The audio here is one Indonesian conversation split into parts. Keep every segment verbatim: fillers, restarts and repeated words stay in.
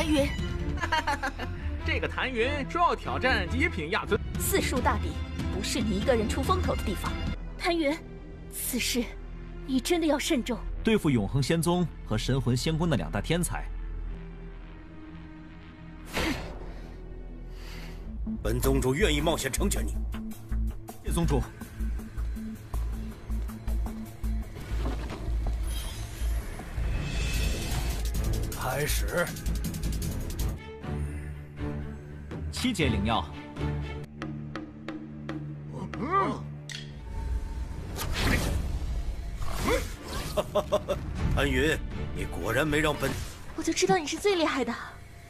谭云， 这个谭云说要挑战极品亚尊， 四树大敌不是你一个人出风头的地方。谭云，此事你真的要慎重。 对付永恒仙宗和神魂仙宫的两大天才， 本宗主愿意冒险成全你。 谢宗主。 开始。 七阶灵药。 谭云，你果然没让本…… 我就知道你是最厉害的。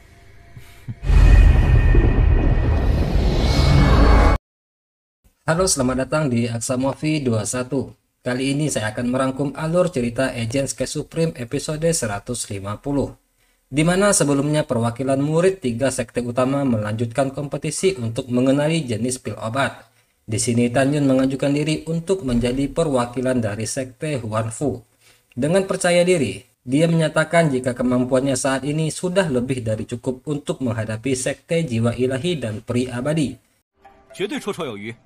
Halo, selamat datang di Aksa Movie dua puluh satu. Kali ini saya akan merangkum alur cerita Agents K Supreme episode seratus lima puluh. Di mana sebelumnya perwakilan murid tiga sekte utama melanjutkan kompetisi untuk mengenali jenis pil obat. Di sini Tan Yun mengajukan diri untuk menjadi perwakilan dari sekte Huanfu. Dengan percaya diri, dia menyatakan jika kemampuannya saat ini sudah lebih dari cukup untuk menghadapi sekte jiwa ilahi dan peri abadi. 绝对绰绰有余。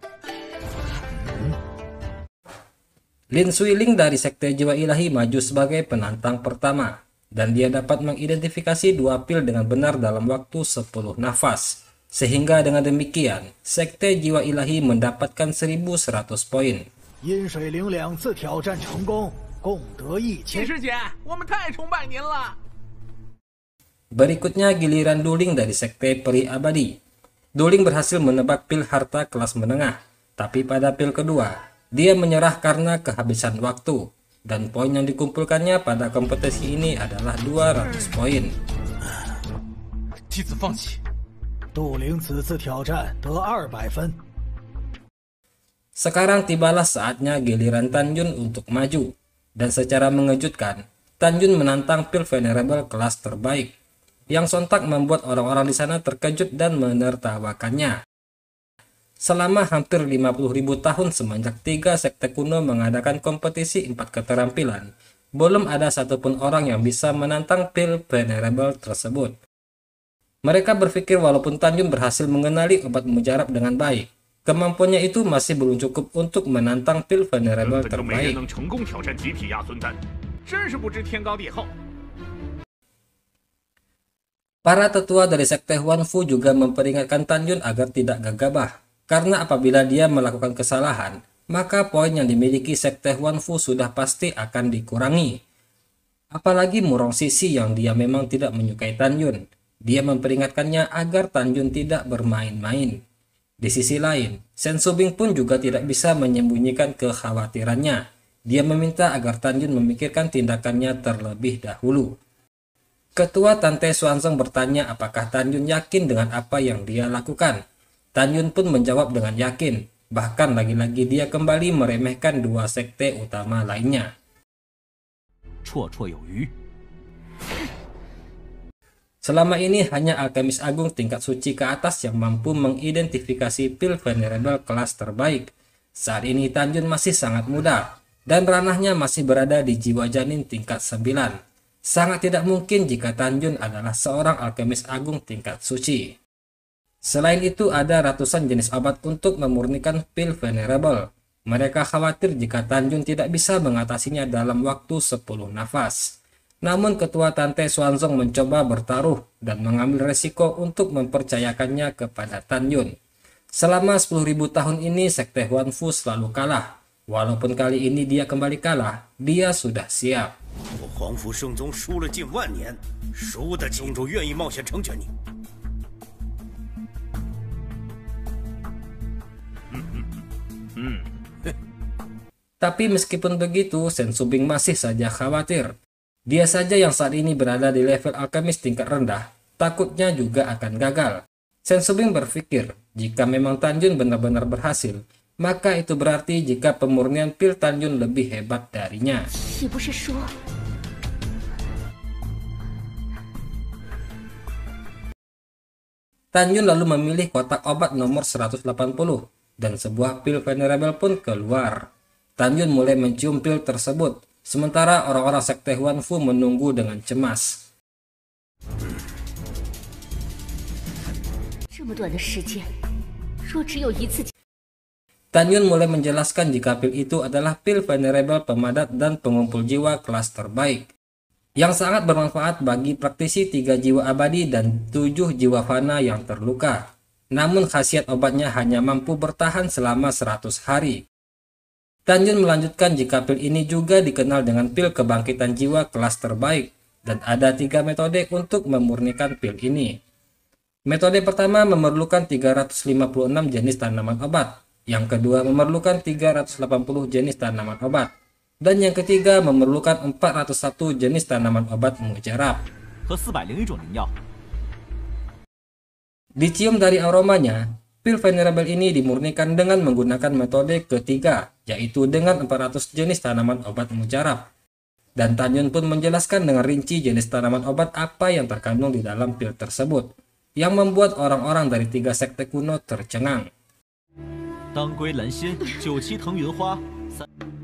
Lin Suiling dari sekte jiwa ilahi maju sebagai penantang pertama, dan dia dapat mengidentifikasi dua pil dengan benar dalam waktu sepuluh nafas. Sehingga dengan demikian, sekte jiwa ilahi mendapatkan seribu seratus poin. 阴水灵两次挑战成功，共得一千。 师姐，我们太崇拜您了。 Berikutnya giliran Duling dari sekte peri abadi. Duling berhasil menebak pil harta kelas menengah, tapi pada pil kedua, dia menyerah karena kehabisan waktu, dan poin yang dikumpulkannya pada kompetisi ini adalah dua ratus poin. 弟子放弃。 杜灵此次挑战得二百分。 Sekarang tibalah saatnya giliran Tan Yun untuk maju, dan secara mengejutkan, Tan Yun menantang pil Venerable kelas terbaik, yang sontak membuat orang-orang di sana terkejut dan menertawakannya. Selama hampir lima puluh ribu tahun semenjak tiga sekte kuno mengadakan kompetisi empat keterampilan, belum ada satupun orang yang bisa menantang pil Venerable tersebut. Mereka berpikir walaupun Tan Yun berhasil mengenali obat mujarab dengan baik, kemampuannya itu masih belum cukup untuk menantang pil Venerable terbaik. Para tetua dari sekte Huanfu juga memperingatkan Tan Yun agar tidak gegabah, karena apabila dia melakukan kesalahan, maka poin yang dimiliki sekte Huanfu sudah pasti akan dikurangi. Apalagi Murong Sisi yang dia memang tidak menyukai Tan Yun. Dia memperingatkannya agar Tan Yun tidak bermain-main. Di sisi lain, Shen Subing pun juga tidak bisa menyembunyikan kekhawatirannya. Dia meminta agar Tan Yun memikirkan tindakannya terlebih dahulu. Ketua Tante Xuanzong bertanya apakah Tan Yun yakin dengan apa yang dia lakukan. Tan Yun pun menjawab dengan yakin, bahkan lagi-lagi dia kembali meremehkan dua sekte utama lainnya. 绰绰有余. Selama ini hanya alkemis agung tingkat suci ke atas yang mampu mengidentifikasi pil Venerable kelas terbaik. Saat ini Tan Yun masih sangat muda, dan ranahnya masih berada di jiwa janin tingkat sembilan. Sangat tidak mungkin jika Tan Yun adalah seorang alkemis agung tingkat suci. Selain itu ada ratusan jenis obat untuk memurnikan pil Venerable. Mereka khawatir jika Tan Yun tidak bisa mengatasinya dalam waktu sepuluh nafas. Namun ketua Tante Xuanzong mencoba bertaruh dan mengambil resiko untuk mempercayakannya kepada Tan Yun. Selama sepuluh ribu tahun ini sekte Huanfu selalu kalah. Walaupun kali ini dia kembali kalah, dia sudah siap. 我皇府圣宗输了近万年，输得起。宗主愿意冒险成全你。 嗯， Tapi meskipun begitu, Shen Subing masih saja khawatir. Dia saja yang saat ini berada di level alkemis tingkat rendah, takutnya juga akan gagal. Shen Subing berpikir, jika memang Tan Yun benar-benar berhasil, maka itu berarti jika pemurnian pil Tan Yun lebih hebat darinya. Tan Yun lalu memilih kotak obat nomor seratus delapan puluh, dan sebuah pil Venerable pun keluar. Tan Yun mulai mencium pil tersebut, sementara orang-orang sekte Huanfu menunggu dengan cemas. 这么短的时间，若只有一次， Tan Yun mulai menjelaskan jika pil itu adalah pil Venerable pemadat dan pengumpul jiwa kelas terbaik, yang sangat bermanfaat bagi praktisi tiga jiwa abadi dan tujuh jiwa fana yang terluka. Namun khasiat obatnya hanya mampu bertahan selama seratus hari. Tan Yun melanjutkan jika pil ini juga dikenal dengan pil kebangkitan jiwa kelas terbaik, dan ada tiga metode untuk memurnikan pil ini. Metode pertama memerlukan tiga ratus lima puluh enam jenis tanaman obat, yang kedua memerlukan tiga ratus delapan puluh jenis tanaman obat, dan yang ketiga memerlukan empat ratus satu jenis tanaman obat mujarab. 和四百零一种灵药。 Dicium dari aromanya, pil Venerable ini dimurnikan dengan menggunakan metode ketiga, yaitu dengan empat ratus jenis tanaman obat mujarab. Dan Tan Yun pun menjelaskan dengan rinci jenis tanaman obat apa yang terkandung di dalam pil tersebut, yang membuat orang-orang dari tiga sekte kuno tercengang. 当归、蓝心、九七腾云花、三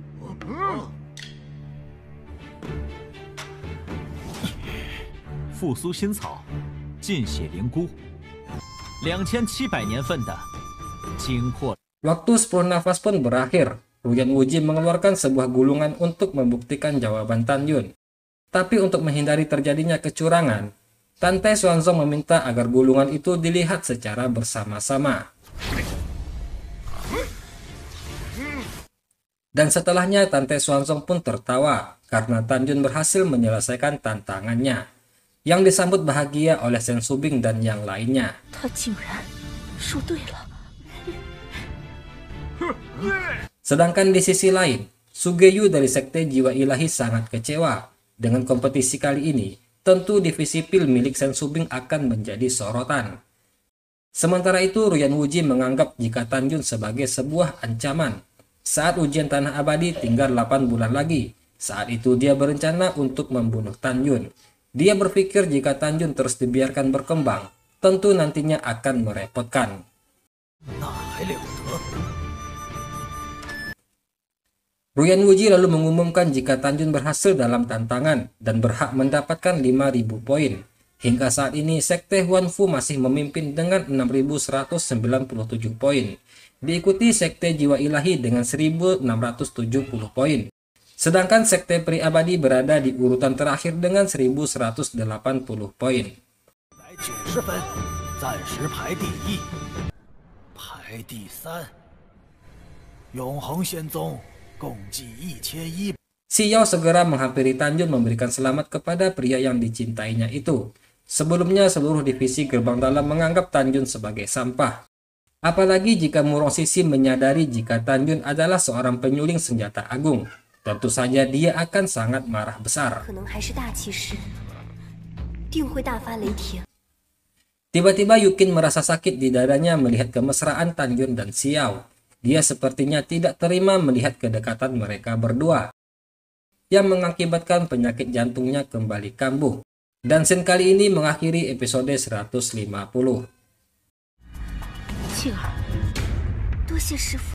复苏新草、进血灵菇，两千七百年份的精魄。 Waktu sepuluh nafas pun berakhir. Ruyan Wuji mengeluarkan sebuah gulungan untuk membuktikan jawaban Tan Yun. Tapi untuk menghindari terjadinya kecurangan, Tante Xuanzong meminta agar gulungan itu dilihat secara bersama-sama. Dan setelahnya Tante Xuanzong pun tertawa karena Tan Yun berhasil menyelesaikan tantangannya, yang disambut bahagia oleh Shen Subing dan yang lainnya. 他竟然说对了。 Sedangkan di sisi lain, Sugeyu dari Sekte Jiwa Ilahi sangat kecewa. Dengan kompetisi kali ini, tentu divisi pil milik Shen Subing akan menjadi sorotan. Sementara itu, Ruyan Wuji menganggap jika Tan Yun sebagai sebuah ancaman. Saat ujian Tanah Abadi tinggal delapan bulan lagi, saat itu dia berencana untuk membunuh Tan Yun. Dia berpikir jika Tan Yun terus dibiarkan berkembang, tentu nantinya akan merepotkan. Ruyan Wuji lalu mengumumkan jika Tan Yun berhasil dalam tantangan dan berhak mendapatkan lima ribu poin. Hingga saat ini, Sekte Huanfu masih memimpin dengan enam ribu seratus sembilan puluh tujuh poin. Diikuti Sekte Jiwa Ilahi dengan seribu enam ratus tujuh puluh poin. Sedangkan Sekte Peri Abadi berada di urutan terakhir dengan seribu seratus delapan puluh poin. Xiao segera menghampiri Tan Yun memberikan selamat kepada pria yang dicintainya itu. Sebelumnya seluruh divisi gerbang dalam menganggap Tan Yun sebagai sampah. Apalagi jika Murong Sisi menyadari jika Tan Yun adalah seorang penyuling senjata agung. Tentu saja dia akan sangat marah besar. Tiba-tiba Yukin merasa sakit di dadanya melihat kemesraan Tan Yun dan Xiao. Dia sepertinya tidak terima melihat kedekatan mereka berdua, yang mengakibatkan penyakit jantungnya kembali kambuh. Dan scene kali ini mengakhiri episode seratus lima puluh.